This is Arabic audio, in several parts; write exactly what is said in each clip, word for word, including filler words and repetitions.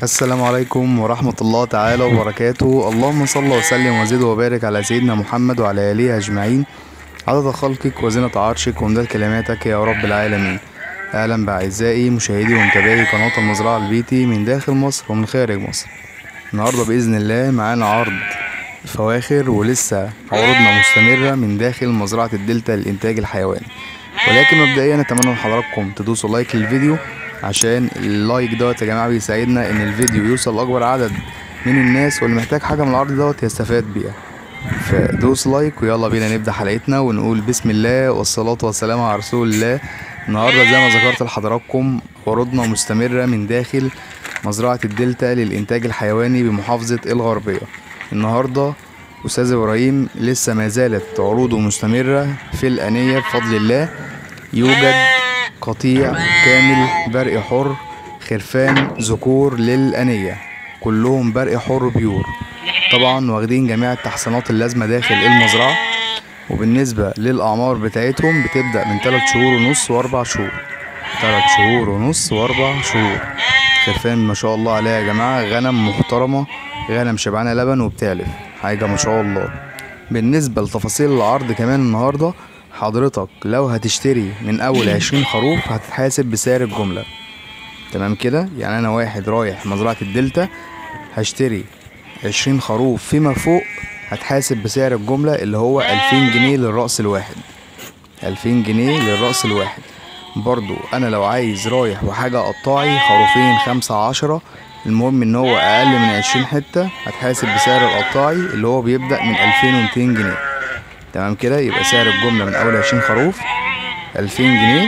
السلام عليكم ورحمة الله تعالى وبركاته. اللهم صل وسلم وزد وبارك على سيدنا محمد وعلى آله أجمعين عدد خلقك وزنة عرشك ومداد كلماتك يا رب العالمين. أهلا بأعزائي مشاهدي ومتابعي قناة المزرعة البيتي من داخل مصر ومن خارج مصر. النهاردة بإذن الله معانا عرض فواخر، ولسه عروضنا مستمرة من داخل مزرعة الدلتا للإنتاج الحيواني. ولكن مبدئيا أتمنى من حضراتكم تدوسوا لايك للفيديو، عشان اللايك دوت يا جماعة بيساعدنا ان الفيديو يوصل لاكبر عدد من الناس، واللي محتاج حاجة من العرض دوت يستفاد بيها. فدوس لايك ويلا بينا نبدأ حلقتنا ونقول بسم الله والصلاة والسلام على رسول الله. النهاردة زي ما ذكرت لحضراتكم عروضنا مستمرة من داخل مزرعة الدلتا للإنتاج الحيواني بمحافظة الغربية. النهاردة أستاذ إبراهيم لسه ما زالت عروضه مستمرة في الأنية بفضل الله. يوجد قطيع كامل برق حر خرفان ذكور للأنية، كلهم برق حر بيور، طبعا واخدين جميع التحسينات اللازمة داخل المزرعة. وبالنسبة للأعمار بتاعتهم بتبدأ من تلات شهور ونص وأربع شهور تلات شهور ونص وأربع شهور. خرفان ما شاء الله عليها يا جماعة، غنم محترمة، غنم شبعانة لبن وبتعلف حاجة ما شاء الله. بالنسبة لتفاصيل العرض كمان النهاردة، حضرتك لو هتشتري من اول عشرين خروف هتتحاسب بسعر الجملة، تمام كده؟ يعني انا واحد رايح مزرعة الدلتا هشتري عشرين خروف فيما فوق، هتحاسب بسعر الجملة اللي هو الفين جنيه للرأس الواحد الفين جنيه للرأس الواحد. برضو انا لو عايز رايح وحاجة قطاعي خروفين خمسة عشرة، المهم ان هو اقل من عشرين حتة، هتحاسب بسعر القطاعي اللي هو بيبدأ من الفين ومتين جنيه، تمام كده؟ يبقى سعر الجملة من اول عشرين خروف الفين جنيه،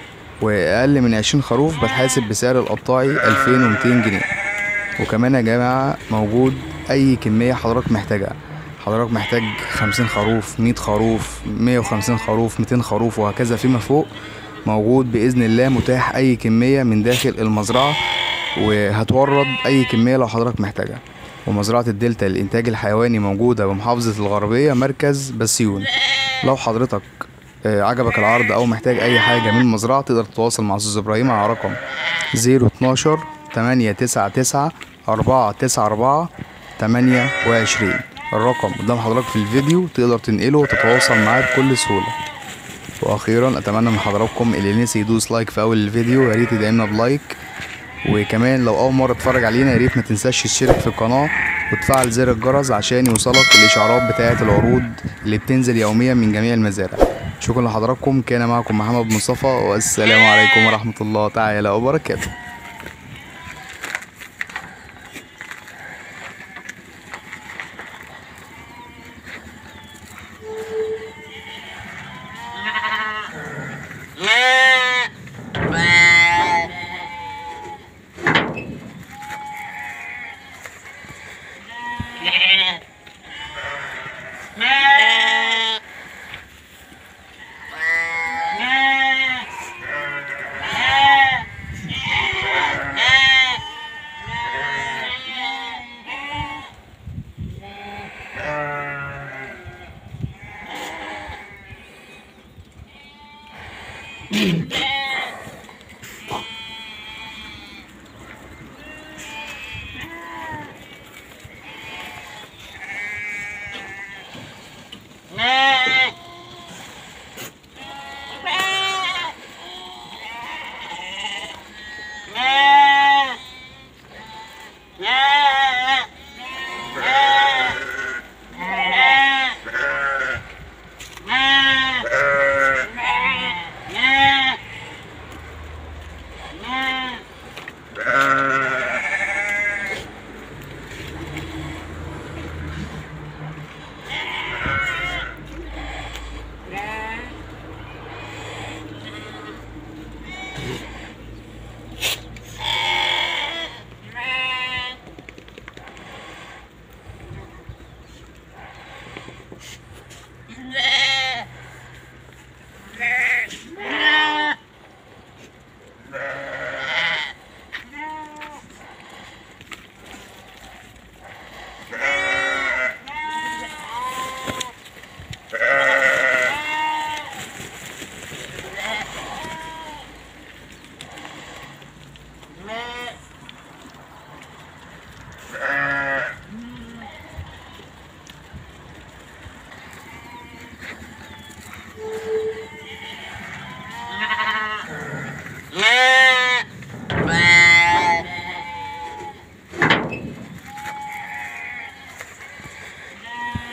واقل من عشرين خروف بتحاسب بسعر القطاعي الفين ومتين جنيه. وكمان يا جماعة موجود اي كمية حضرتك محتاجها، حضرتك محتاج خمسين خروف، مية خروف، مية وخمسين خروف، ميتين خروف وهكذا فيما فوق، موجود بإذن الله متاح اي كمية من داخل المزرعة، وهتورد اي كمية لو حضرتك محتاجها. ومزرعة الدلتا للإنتاج الحيواني موجودة بمحافظة الغربية مركز بسيون. لو حضرتك عجبك العرض أو محتاج أي حاجة من المزرعة تقدر تتواصل مع أستاذ إبراهيم على رقم زيرو اتناشر تمانية تسعة تسعة أربعة تسعة أربعة تمانية وعشرين. الرقم قدام حضرتك في الفيديو، تقدر تنقله وتتواصل معاه بكل سهولة. وأخيرا أتمنى من حضراتكم اللي نسي يدوس لايك في أول الفيديو يا ريت يدعمنا بلايك، وكمان لو اول مره تتفرج علينا يا ريت ما تنساش تشترك في القناه وتفعل زر الجرس عشان يوصلك الاشعارات بتاعه العروض اللي بتنزل يوميا من جميع المزارع. شكرا لحضراتكم، كان معكم محمد مصطفى، والسلام عليكم ورحمه الله تعالى وبركاته.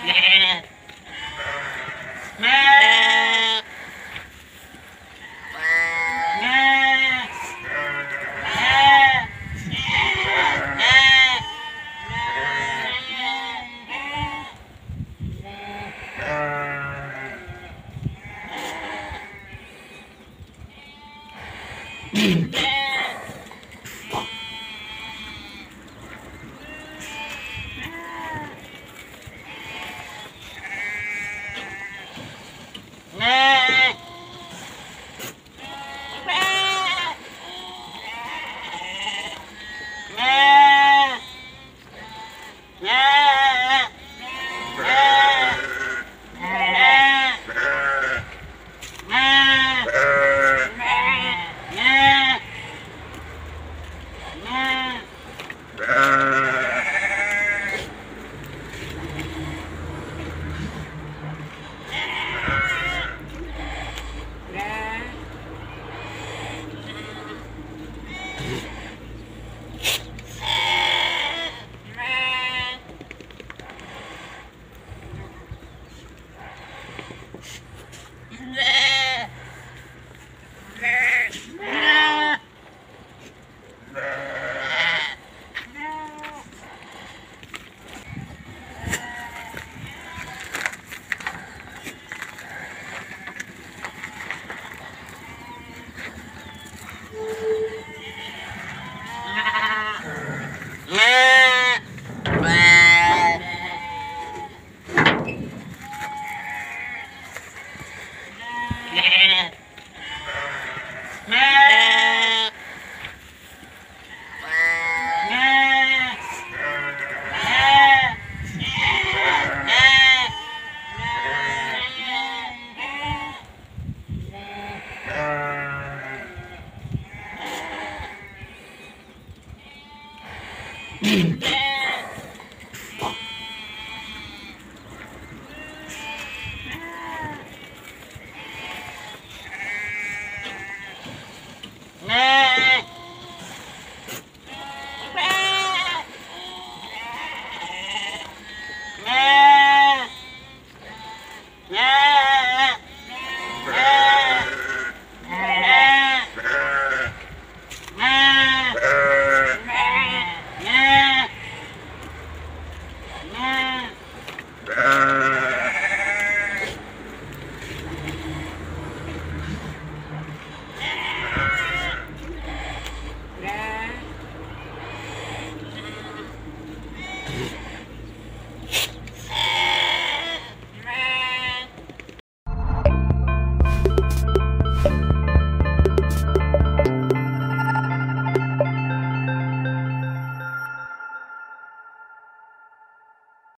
Mm-hmm.